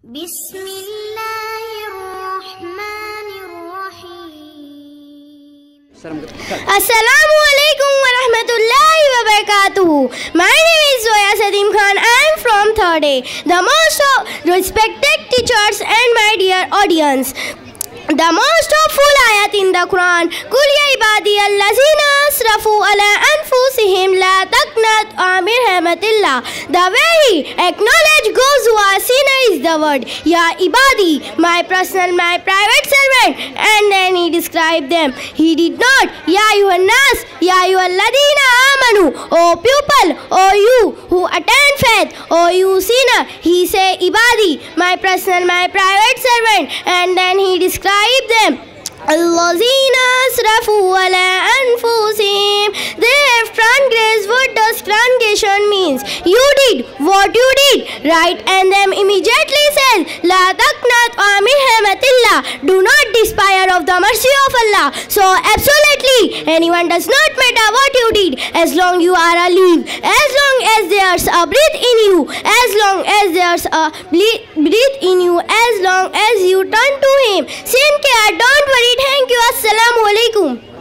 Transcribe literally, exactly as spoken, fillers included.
Assalamu alaikum wa rahmatullahi wa barakatuhu. My name is Zoya Sadeem Khan. I am from third A. The most respected teachers and my dear audience. The most hopeful ayat in the Quran. Kul ya ibadi allazina asrafu ala anfusihim la taqnat min rahmatillah. The very acknowledge goes who are sinner is the word ya ibadi, my personal, my private servant, and then he described them. He did not ya ayyuhan nas, ya ayyuhalladhina amanu, O people, O you who attain faith, O you sinner. He say ibadi, my personal, my private servant, and then he described them. Allazina asrafu ala anfusihim. They have transgressed. What does transgression means? You did what you did, right? And them immediately says, La taqnat min rahmatillah. Do not despair of the mercy of Allah. So absolutely, anyone does not matter what you did, as long you are alive, as long as there's a breath in you, as long as there's a breath in you, as long as you turn to Him. Sin care, don't worry. Thank you. Assalamu alaikum.